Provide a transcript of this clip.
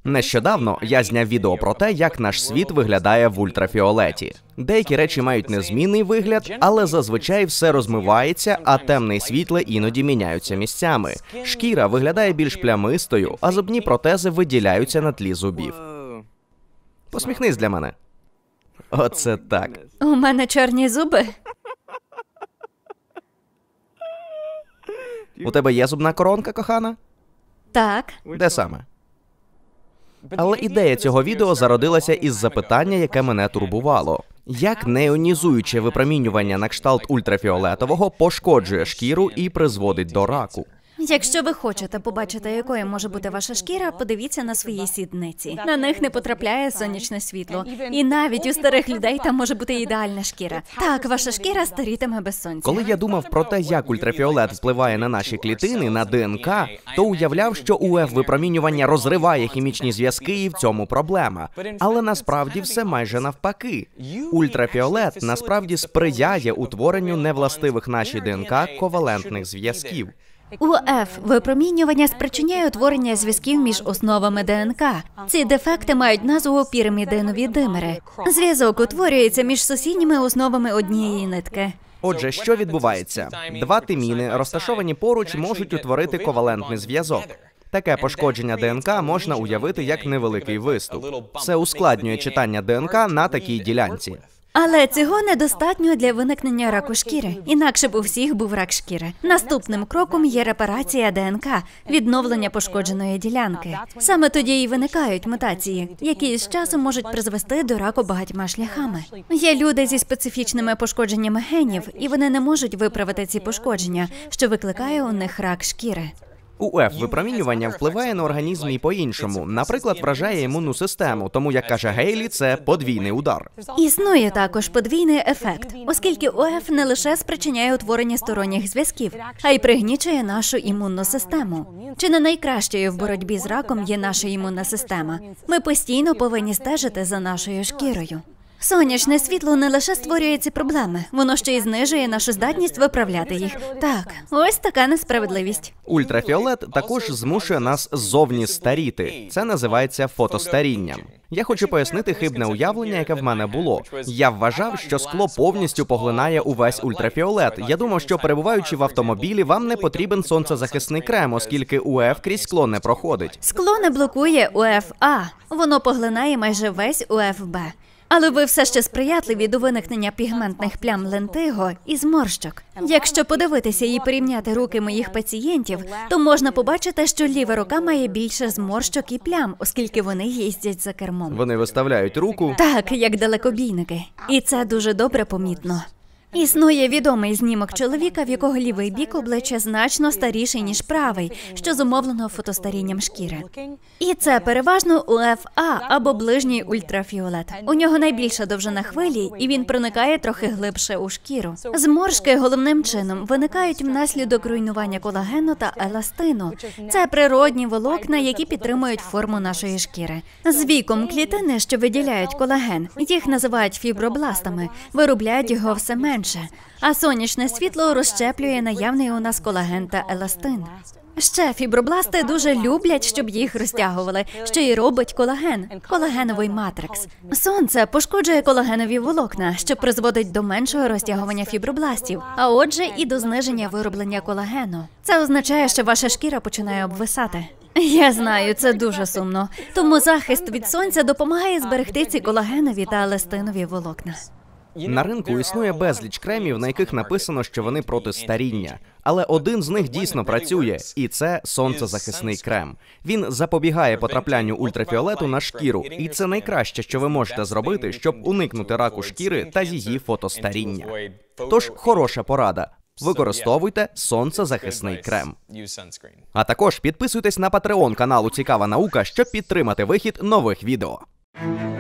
Нещодавно я зняв відео про те, як наш світ виглядає в ультрафіолеті. Деякі речі мають незмінний вигляд, але зазвичай все розмивається, а темне і світле іноді міняються місцями. Шкіра виглядає більш плямистою, а зубні протези виділяються на тлі зубів. Посміхнись для мене. Оце так. У мене чорні зуби. У тебе є зубна коронка, кохана? Так. Де саме? Але ідея цього відео зародилася із запитання, яке мене турбувало. Як неонізуюче випромінювання на кшталт ультрафіолетового пошкоджує шкіру і призводить до раку? Якщо ви хочете побачити, якою може бути ваша шкіра, подивіться на свої сідниці. На них не потрапляє сонячне світло. І навіть у старих людей там може бути ідеальна шкіра. Так, ваша шкіра старітиме без сонця. Коли я думав про те, як ультрафіолет впливає на наші клітини, на ДНК, то уявляв, що УФ-випромінювання розриває хімічні зв'язки і в цьому проблема. Але насправді все майже навпаки. Ультрафіолет насправді сприяє утворенню невластивих нашій ДНК ковалентних зв'язків. УФ-випромінювання спричиняє утворення зв'язків між основами ДНК. Ці дефекти мають назву піримідинові димери. Зв'язок утворюється між сусідніми основами однієї нитки. Отже, що відбувається? Два тиміни, розташовані поруч, можуть утворити ковалентний зв'язок. Таке пошкодження ДНК можна уявити як невеликий виступ. Це ускладнює читання ДНК на такій ділянці. Але цього недостатньо для виникнення раку шкіри. Інакше б у всіх був рак шкіри. Наступним кроком є репарація ДНК, відновлення пошкодженої ділянки. Саме тоді і виникають мутації, які з часом можуть призвести до раку багатьма шляхами. Є люди зі специфічними пошкодженнями генів, і вони не можуть виправити ці пошкодження, що викликає у них рак шкіри. УФ-випромінювання впливає на організм і по-іншому. Наприклад, вражає імунну систему, тому, як каже Гейлі, це подвійний удар. Існує також подвійний ефект, оскільки УФ не лише спричиняє утворення сторонніх зв'язків, а й пригнічує нашу імунну систему. Чи не найкращою в боротьбі з раком є наша імунна система? Ми постійно повинні стежити за нашою шкірою. Сонячне світло не лише створює ці проблеми, воно ще й знижує нашу здатність виправляти їх. Так, ось така несправедливість. Ультрафіолет також змушує нас ззовні старіти. Це називається фотостарінням. Я хочу пояснити хибне уявлення, яке в мене було. Я вважав, що скло повністю поглинає увесь ультрафіолет. Я думав, що перебуваючи в автомобілі, вам не потрібен сонцезахисний крем, оскільки УФ крізь скло не проходить. Скло не блокує УФА, воно поглинає майже весь УФБ. Але ви все ще сприятливі до виникнення пігментних плям лентиго і зморщок. Якщо подивитися і порівняти руки моїх пацієнтів, то можна побачити, що ліва рука має більше зморщок і плям, оскільки вони їздять за кермом. Вони виставляють руку. Так, як далекобійники. І це дуже добре помітно. Існує відомий знімок чоловіка, в якого лівий бік обличчя значно старіший, ніж правий, що зумовлено фотостарінням шкіри. І це переважно УФА або ближній ультрафіолет. У нього найбільша довжина хвилі, і він проникає трохи глибше у шкіру. Зморшки головним чином виникають внаслідок руйнування колагену та еластину. Це природні волокна, які підтримують форму нашої шкіри. З віком клітини, що виділяють колаген, їх називають фібробластами, виробляють його все менше. А сонячне світло розщеплює наявний у нас колаген та еластин. Ще фібробласти дуже люблять, щоб їх розтягували, що й робить колаген – колагеновий матрикс. Сонце пошкоджує колагенові волокна, що призводить до меншого розтягування фібробластів, а отже і до зниження вироблення колагену. Це означає, що ваша шкіра починає обвисати. Я знаю, це дуже сумно. Тому захист від сонця допомагає зберегти ці колагенові та еластинові волокна. На ринку існує безліч кремів, на яких написано, що вони проти старіння. Але один з них дійсно працює, і це сонцезахисний крем. Він запобігає потраплянню ультрафіолету на шкіру, і це найкраще, що ви можете зробити, щоб уникнути раку шкіри та її фотостаріння. Тож, хороша порада. Використовуйте сонцезахисний крем. А також підписуйтесь на Patreon каналу «Цікава наука», щоб підтримати вихід нових відео.